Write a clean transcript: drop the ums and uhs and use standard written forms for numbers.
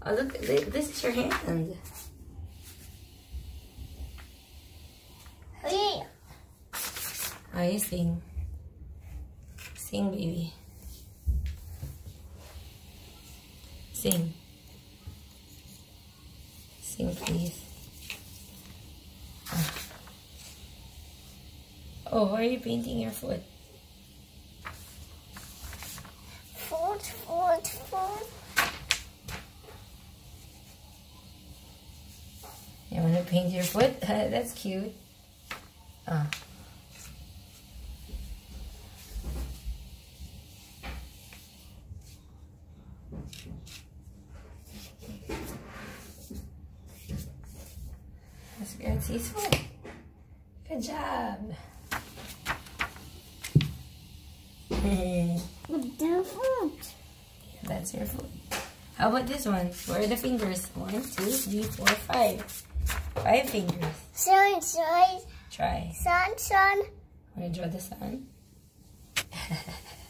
Oh, look, this is your hand. Okay. Oh, you sing. Sing, baby. Sing. Sing, please. Oh, why are you painting your foot? Foot. You want to paint your foot? That's cute. Ah. That's his foot. Good job. With the foot. That's your foot. How about this one? Where are the fingers? 1, 2, 3, 4, 5. 5 fingers. Sun. Try. Sun. Want to draw the sun?